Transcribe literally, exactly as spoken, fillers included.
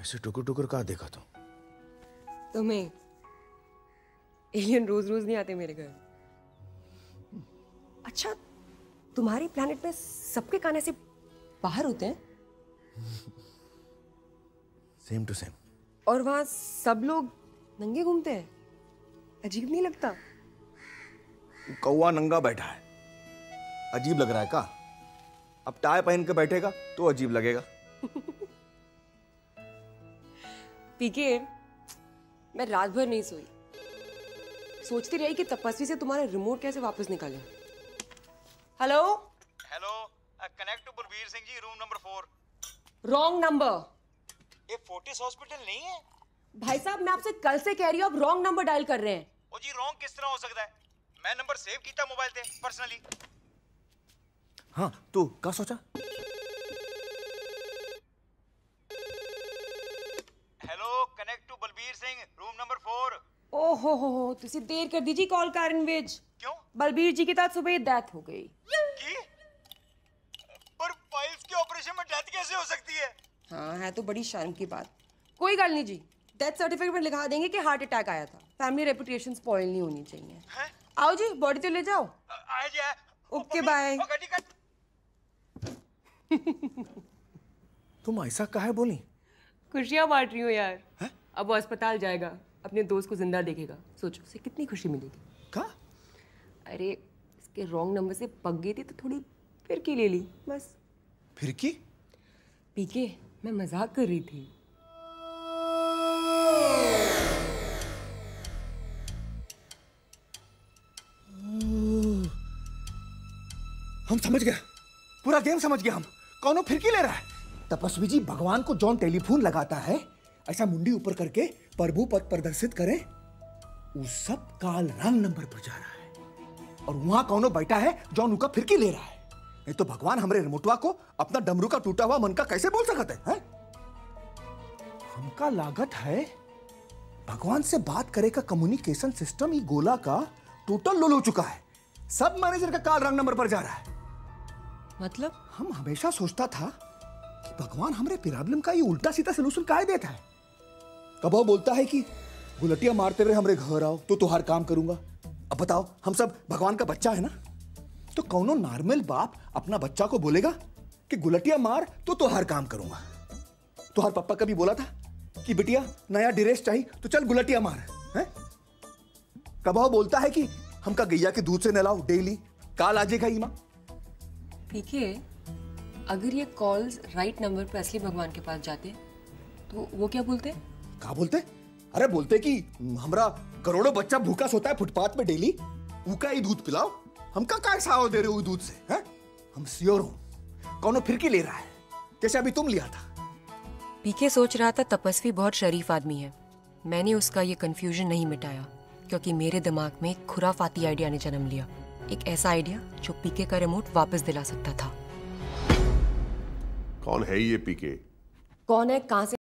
ऐसे टुकुर टुकुर कहाँ देखा तू? तुम्हें एलियन रोज रोज नहीं आते मेरे घर। अच्छा, तुम्हारे प्लेनेट में सबके कान ऐसे बाहर होते हैं? Same to same. और वहां सब लोग नंगे घूमते हैं, अजीब नहीं लगता? कौवा नंगा बैठा है, अजीब लग रहा है का? अब टाई पहन के बैठेगा तो अजीब लगेगा। पीके, मैं रात भर नहीं सोई, सोचती रही कि तपस्वी से तुम्हारा रिमोट कैसे वापस निकाले। Hello hello, connect to Balbir Singh ji, room number four. Wrong number. ये फोर्टिस हॉस्पिटल नहीं है भाई साहब, मैं आपसे कल से कह रही हूँ, आप रॉन्ग नंबर डायल कर रहे हैं। ओ जी, रॉन्ग किस तरह हो सकता है? मैं नंबर सेव किया मोबाइल पे पर्सनली। हाँ, तू क्या सोचा? Hello, connect to Balbir Singh, room number four. ओहो हो हो, तुसी देर कर दीजिए कॉल कारण वेज। क्यों? बलबीर जी की साथ सुबह डेथ हो गई। की? पर फाइल्स के ऑपरेशन में डेथ कैसे हो सकती है? हाँ, है तो बड़ी शर्म की बात। कोई गल नहीं जी, डेथ सर्टिफिकेट में लिखा देंगे कि हार्ट अटैक आया था। फैमिली रेपुटेशन स्पॉइल नहीं होनी चाहिए। है? आओ जी, बॉडी तो ले जाओ। आए जी आए। Okay bye. तुम ऐसा काहे बोली? खुशियां बांट रही हो यार। है? अब वो अस्पताल जाएगा, अपने दोस्त को जिंदा देखेगा, सोचो उसे कितनी खुशी मिलेगी। का? अरे, इसके रॉन्ग नंबर से पक गई थी तो थोड़ी फिरकी ले ली बस। फिरकी? पीके, मैं मजाक कर रही थी। हम समझ गया, पूरा गेम समझ गया हम। कौनो फिरकी ले रहा है? तपस्वी जी, भगवान को जौन टेलीफोन लगाता है, ऐसा मुंडी ऊपर करके प्रभु पद प्रदर्शित करे, वो सब काल रंग नंबर पर जा रहा है। और वहां कौनो बैठा है जौन उनका फिरकी ले रहा है। नहीं तो भगवान हमरे रिमोटवा को अपना डमरू का टूटा हुआ मन का कैसे बोल सकते हैं? हमका लागत है भगवान से बात करे का कम्युनिकेशन सिस्टम ही गोला का टोटल लोल हो चुका है। सब मैनेजर का काल रंग नंबर पर जा रहा है। मतलब? हम हमेशा सोचता था कि भगवान हमरे प्रॉब्लम का ये उल्टा सीधा सलूशन काहे देता है। कब वो बोलता है कि गुलटिया मारते हुए हमरे घर आओ तो तुहार काम करूंगा। अब बताओ, हम सब भगवान का बच्चा है ना, तो कौनो नॉर्मल बाप अपना बच्चा को बोलेगा कि गुलटिया मार तो तुहार काम करूंगा? तुहार पापा कभी बोला था कि बिटिया नया ड्रेस चाहिए तो चल गुलटिया मार? है? कब वो बोलता है कि हमका गैया के दूध से नहलाओ डेली, काल आ जाएगा ईमा? देखिए, अगर ये कॉल्स राइट नंबर पर असली भगवान के पास जाते तो वो क्या बोलते? क्या बोलते? अरे बोलते कि हमरा करोड़ों बच्चा भूखा सोता है फुटपाथ पे डेली, उका ही दूध पिलाओ। हमका क्या साव दे रहे हो दूध से? हैं? हम श्योर हो कौनो फिरकी ले रहा है, जैसे अभी तुम लिया था। पीके सोच रहा था तपस्वी बहुत शरीफ आदमी है। मैंने उसका ये कंफ्यूजन नहीं मिटाया, क्योंकि मेरे दिमाग में एक खुराफाती आइडिया ने जन्म लिया। एक ऐसा आइडिया जो पीके का रिमोट वापस दिला सकता था। कौन है ये पीके? कौन है, कहां से